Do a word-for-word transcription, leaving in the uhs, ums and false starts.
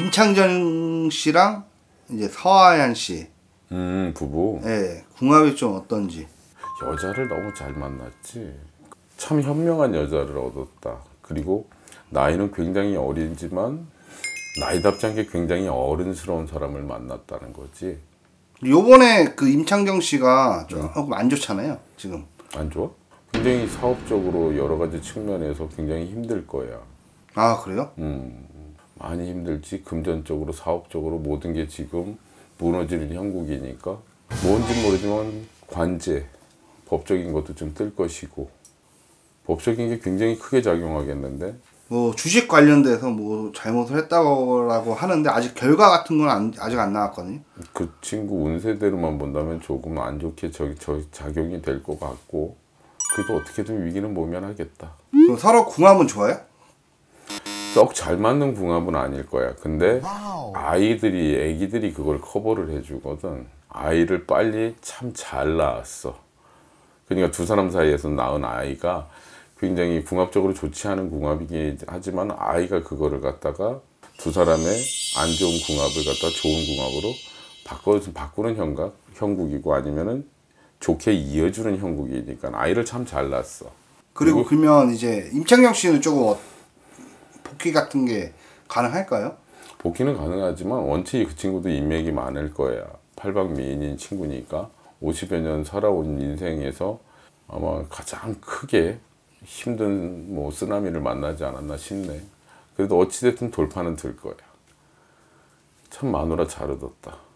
임창정 씨랑 이제 서하얀 씨. 음, 부부. 예, 궁합이 좀 어떤지. 여자를 너무 잘 만났지. 참 현명한 여자를 얻었다. 그리고 나이는 굉장히 어리지만 나이답지 않게 굉장히 어른스러운 사람을 만났다는 거지. 요번에 그 임창정 씨가 조금 안 좋잖아요, 지금. 안 좋아? 굉장히 사업적으로 여러 가지 측면에서 굉장히 힘들 거야. 아, 그래요? 음, 많이 힘들지. 금전적으로, 사업적으로 모든 게 지금 무너지는 형국이니까. 뭔지 모르지만 관제, 법적인 것도 좀 뜰 것이고. 법적인 게 굉장히 크게 작용하겠는데. 뭐 주식 관련돼서 뭐 잘못을 했다고 하는데 아직 결과 같은 건 안, 아직 안 나왔거든요. 그 친구 운세대로만 본다면 조금 안 좋게 저, 저 작용이 될 것 같고, 그래도 어떻게든 위기는 모면하겠다. 그럼 서로 궁합은 좋아요? 썩 잘 맞는 궁합은 아닐 거야. 근데 아이들이, 애기들이 그걸 커버를 해주거든. 아이를 빨리 참 잘 낳았어. 그러니까 두 사람 사이에서 낳은 아이가 굉장히 궁합적으로 좋지 않은 궁합이긴 하지만 아이가 그거를 갖다가 두 사람의 안 좋은 궁합을 갖다 좋은 궁합으로 바꿔, 바꾸는 형각, 형국이고 아니면은 좋게 이어주는 형국이니까 아이를 참 잘 낳았어. 그리고, 그리고 그러면 이제 임창정 씨는 조금 복귀 같은 게 가능할까요? 복귀는 가능하지만 원체 그 친구도 인맥이 많을 거야. 팔방미인인 친구니까 오십여 년 살아온 인생에서 아마 가장 크게 힘든 뭐 쓰나미를 만나지 않았나 싶네. 그래도 어찌됐든 돌파는 될 거야. 참 마누라 잘 얻었다.